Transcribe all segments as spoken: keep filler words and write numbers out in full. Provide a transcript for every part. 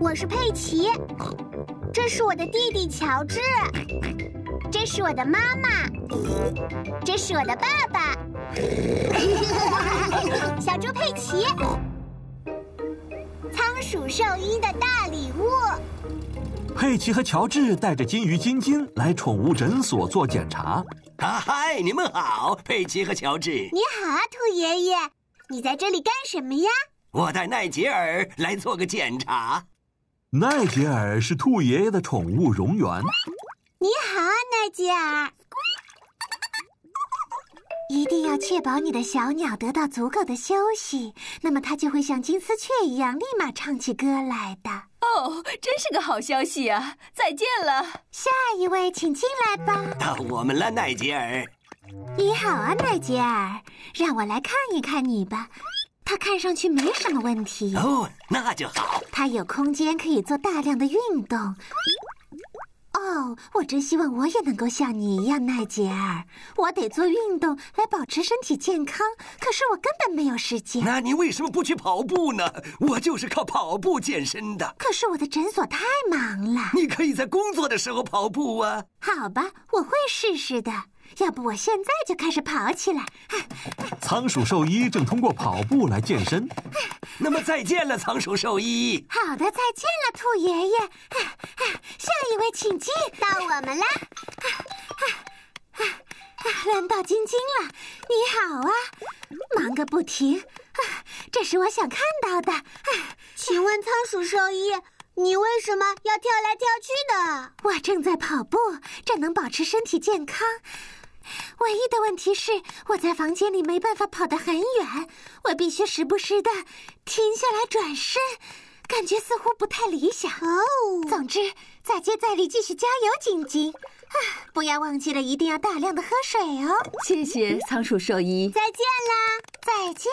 我是佩奇，这是我的弟弟乔治，这是我的妈妈，这是我的爸爸，小猪佩奇。仓鼠兽医的大礼物。 佩奇和乔治带着金鱼晶晶来宠物诊所做检查。 啊嗨，你们好，佩奇和乔治。 你好啊，兔爷爷，你在这里干什么呀？ 我带奈杰尔来做个检查。 奈杰尔是兔爷爷的宠物蝾螈。 你好啊，奈杰尔。 一定要确保你的小鸟得到足够的休息，那么它就会像金丝雀一样立马唱起歌来的。 哦，真是个好消息啊！再见了。 下一位，请进来吧。 到我们了，奈杰尔。 你好啊，奈杰尔，让我来看一看你吧。它看上去没什么问题。 哦，那就好。 它有空间可以做大量的运动。哦，我真希望我也能够像你一样，奈杰尔。我得做运动来保持身体健康，可是我根本没有时间。 那你为什么不去跑步呢？我就是靠跑步健身的。 可是我的诊所太忙了。 你可以在工作的时候跑步啊。 好吧，我会试试的。要不我现在就开始跑起来。 仓鼠兽医正通过跑步来健身。 那么再见了，仓鼠兽医。 好的，再见了，兔爷爷。下一位请进。 到我们啦。 轮到晶晶了。你好啊，忙个不停。这是我想看到的。 请问仓鼠兽医，你为什么要跳来跳去的？ 我正在跑步，这能保持身体健康。唯一的问题是，我在房间里没办法跑得很远，我必须时不时的停下来转身，感觉似乎不太理想。 哦， 总之，再接再厉，继续加油，晶晶。啊，不要忘记了，一定要大量的喝水哦。 谢谢仓鼠兽医。 再见啦， 再见。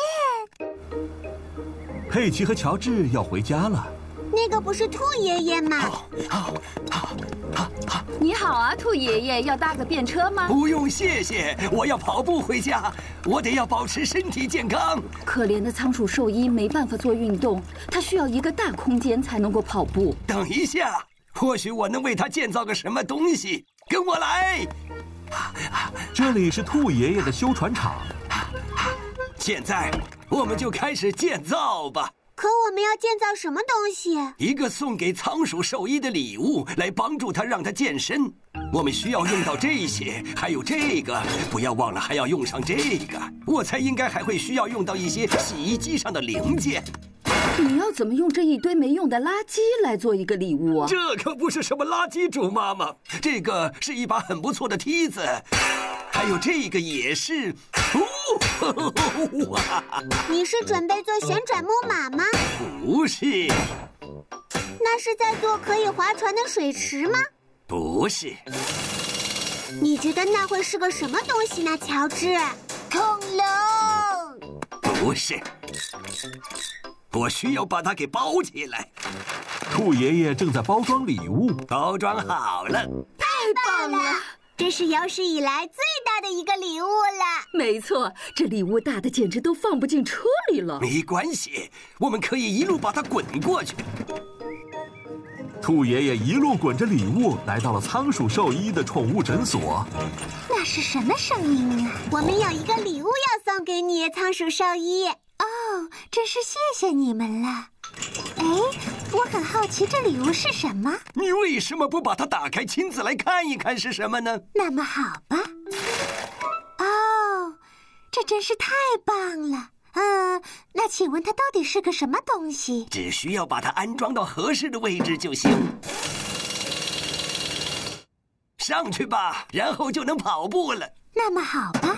佩奇和乔治要回家了。 那个不是兔爷爷吗？ 好，好，好，好，好。 你好啊，兔爷爷，要搭个便车吗？ 不用，谢谢。我要跑步回家，我得要保持身体健康。 可怜的仓鼠兽医没办法做运动，他需要一个大空间才能够跑步。 等一下，或许我能为他建造个什么东西。跟我来。 这里是兔爷爷的修船厂。 现在我们就开始建造吧。 可我们要建造什么东西？ 一个送给仓鼠兽医的礼物，来帮助他让他健身。我们需要用到这些，还有这个，不要忘了还要用上这个。我猜应该还会需要用到一些洗衣机上的零件。 你要怎么用这一堆没用的垃圾来做一个礼物啊？ 这可不是什么垃圾，猪妈妈，这个是一把很不错的梯子，还有这个也是。哦， 你是准备做旋转木马吗？ 不是。 那是在做可以划船的水池吗？ 不是。 你觉得那会是个什么东西呢，乔治？恐龙？ 不是。我需要把它给包起来。 兔爷爷正在包装礼物。 包装好了。 太棒了！这是有史以来最大的一个礼物了。 没错，这礼物大的简直都放不进车里了。 没关系，我们可以一路把它滚过去。 兔爷爷一路滚着礼物来到了仓鼠兽医的宠物诊所。 那是什么声音啊？ 我们有一个礼物要送给你，仓鼠兽医。 哦，真是谢谢你们了。哎，我很好奇这礼物是什么？ 你为什么不把它打开，亲自来看一看是什么呢？ 那么好吧。哦，这真是太棒了。呃，那请问它到底是个什么东西？ 只需要把它安装到合适的位置就行。上去吧，然后就能跑步了。 那么好吧。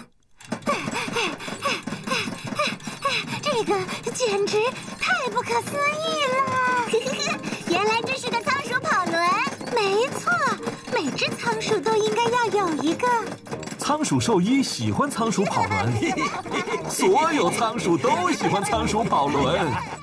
这个简直太不可思议了！ 原来这是个仓鼠跑轮。 没错，每只仓鼠都应该要有一个。 仓鼠兽医喜欢仓鼠跑轮，所有仓鼠都喜欢仓鼠跑轮。